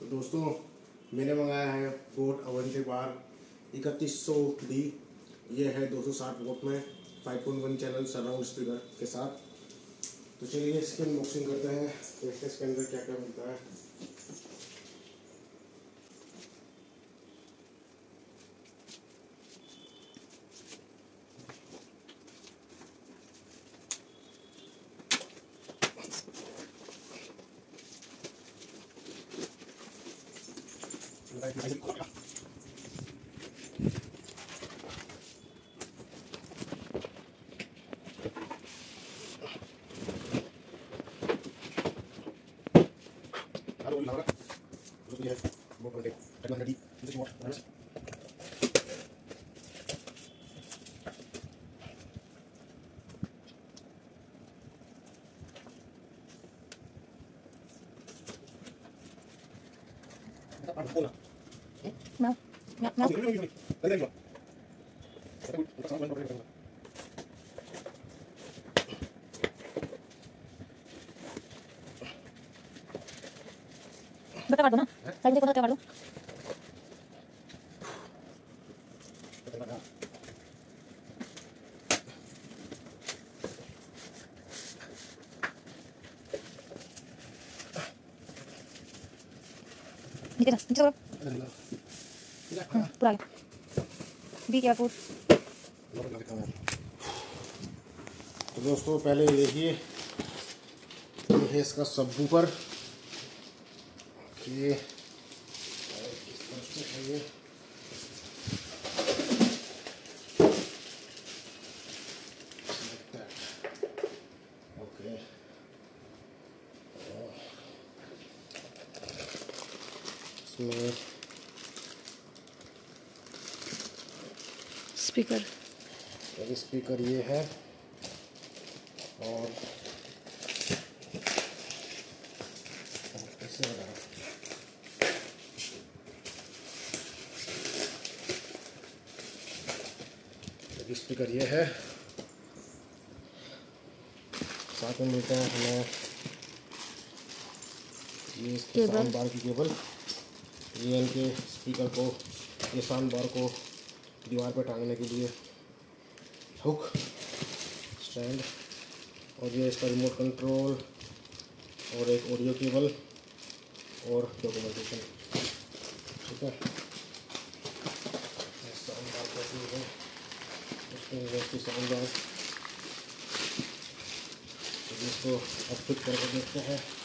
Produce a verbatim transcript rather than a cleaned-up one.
तो दोस्तों मैंने मंगाया है बोट अवंती बार इकतीस सौ डी। ये है दो सौ साठ वोट में five point one channel surround speaker के साथ। तो चलिए इसकी अनबॉक्सिंग करते हैं, देखते हैं इसके अंदर क्या क्या मिलता है। Mau, mau, mau. बता काट दो ना, साइड देखो ना क्या काट दो। नीचे जा, नीचे करो। पूरा बी केयरफुल। तो दोस्तों पहले ये देखिए, ये है इसका सबवूफर। ये किस तरह से है ये, ओके। इसमें स्पीकर, स्पीकर ये है और कैसे बता रहा स्पीकर ये है। साथ में मिलता है हमें ये इसके साउंड बार की केबल। ये इनके स्पीकर को, ये साउंड बार को दीवार पर टांगने के लिए हुक स्टैंड, और ये इसका रिमोट कंट्रोल और एक ऑडियो केबल और डॉक्यूमेंटेशन। ठीक है, साउंड बार कैसी है, उसके इसकी साउंड बार, इसको अब फिट करके देखते हैं।